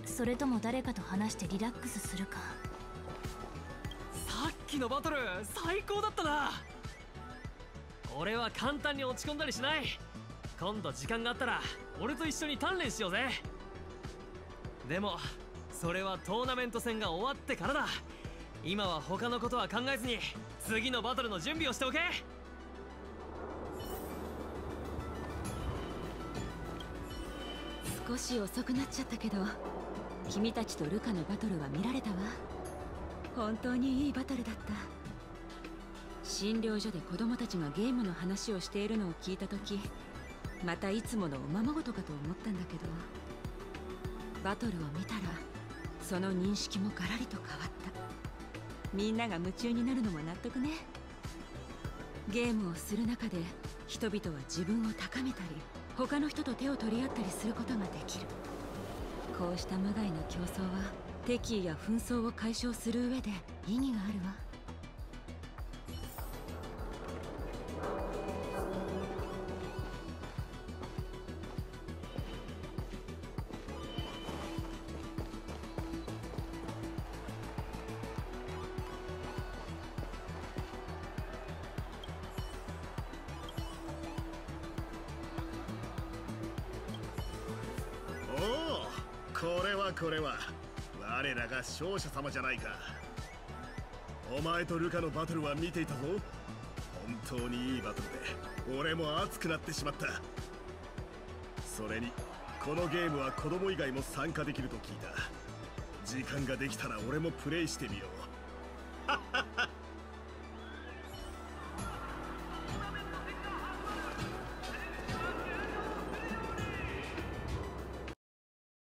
それとも誰かと話してリラックスするか。 さっきのバトル最高だったな。俺は簡単に落ち込んだりしない。今度時間があったら俺と一緒に鍛錬しようぜ。でもそれはトーナメント戦が終わってからだ。今は他のことは考えずに次のバトルの準備をしておけ。 少し遅くなっちゃったけど、君たちとルカのバトルは見られたわ。本当にいいバトルだった。診療所で子供たちがゲームの話をしているのを聞いた時、またいつものおままごとかと思ったんだけど、バトルを見たらその認識もガラリと変わった。みんなが夢中になるのも納得ね。ゲームをする中で人々は自分を高めたり、他の人と手を取り合ったりすることができる。こうした無害な競争は敵意や紛争を解消する上で意義があるわ。 これは我らが勝者様じゃないか。お前とルカのバトルは見ていたぞ。本当にいいバトルで俺も熱くなってしまった。それにこのゲームは子供以外も参加できると聞いた。時間ができたら俺もプレイしてみよう。